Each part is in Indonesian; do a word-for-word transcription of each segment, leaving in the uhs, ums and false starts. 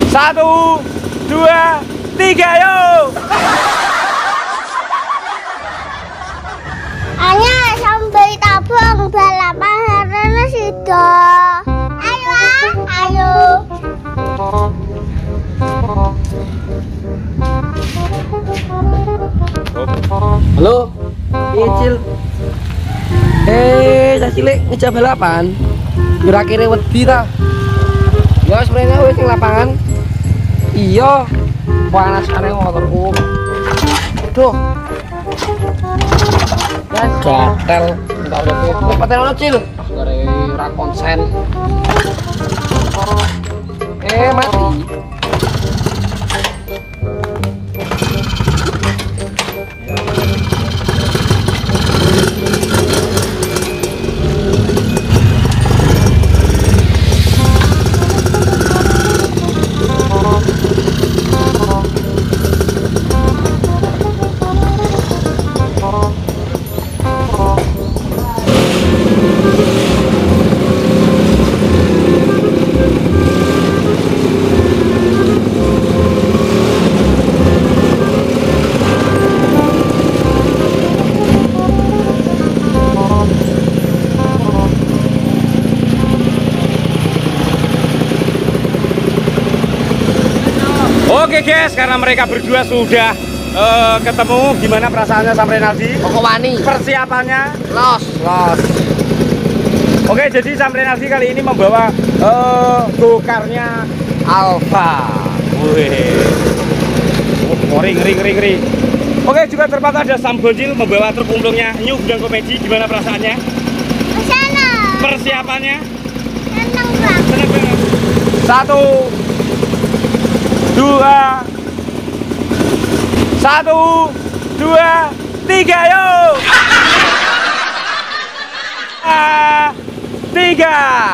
Satu, dua, tiga, yuk. Hanya sampai tabung balapan karena sudah. Ayo, ayo. Halo, Cil. Eh, cah cilik ngejak balapan. Kira-kira wedi ta? Ya sebenarnya wis ning lapangan. Iya. Panas kare motorku. Aduh. Ya gatel. Enggak udah cepet ono, Cil. Gara ora konsen. Eh, mati. Oke guys, karena mereka berdua sudah uh, ketemu, gimana perasaannya Sam Renaldi? Pokok wani. Persiapannya? Los, los. Oke, jadi Sam Renaldi kali ini membawa uh, go-karnya Alfa. Wih. Oh, ngeri, ngeri, ngeri, ngeri. Oke, juga terpantau ada Sam Bocil membawa truk umplungnya New Gudang Komedi. Gimana perasaannya? Kesana. Persiapannya? Senang banget. Senang banget. Satu, dua, satu, dua, tiga, yuk. Ah, tiga.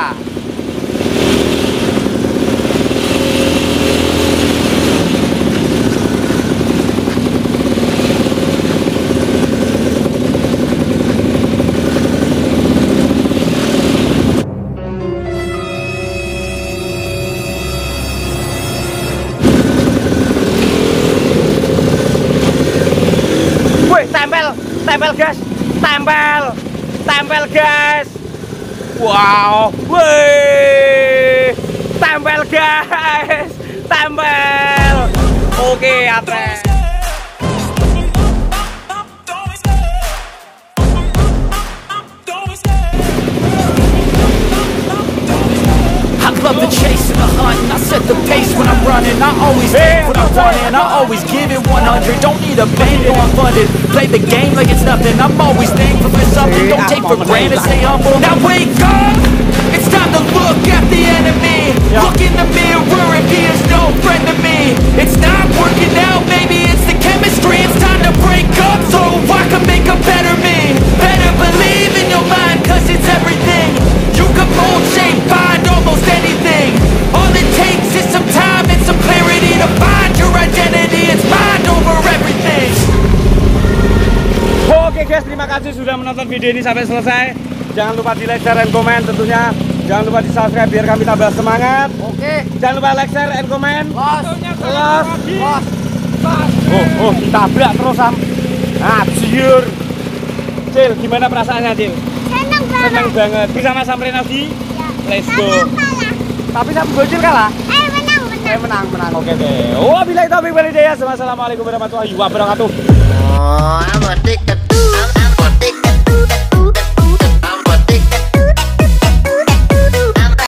Tempel, tempel guys, tempel, tempel guys. Wow, wih, tempel guys, tempel. Oke, atas. Love the chase and the hunt, and I set the pace when I'm running. I always take what I want and I always give it one hundred. Don't need a band or I'm funded. Play the game like it's nothing. I'm always thankful for something. Don't take for granted, stay humble. Now wake up! It's time to look at the enemy. Look in the mirror and he is no friend to me. It's not working out, maybe it's the chemistry. It's time to break up so I can make a better me. Better believe in your mind, cause it's everything. You can mold, shape, find almost anything. All it takes is some time and some clarity to find your identity. It's mind over everything. Oke guys, terima kasih sudah menonton video ini sampai selesai. Jangan lupa di like, share, dan komen tentunya. Jangan lupa di subscribe biar kami tambah semangat. Oke. Jangan lupa like, share, and komen. Los, Los, los. Oh, oh, ditabrak terus Sam. Ah, ciur. Cil, gimana perasaannya Cil? Senang banget. Senang banget. Bisa Mas Sam Renaldi? Ya. Let's go. Kalah. Tapi Sam Bocil kalah? Eh, menang, menang. Eh, menang, menang. Oke deh. Wabillahi taufiq wal hidayah. Wassalamualaikum warahmatullahi wabarakatuh. Oh, aman.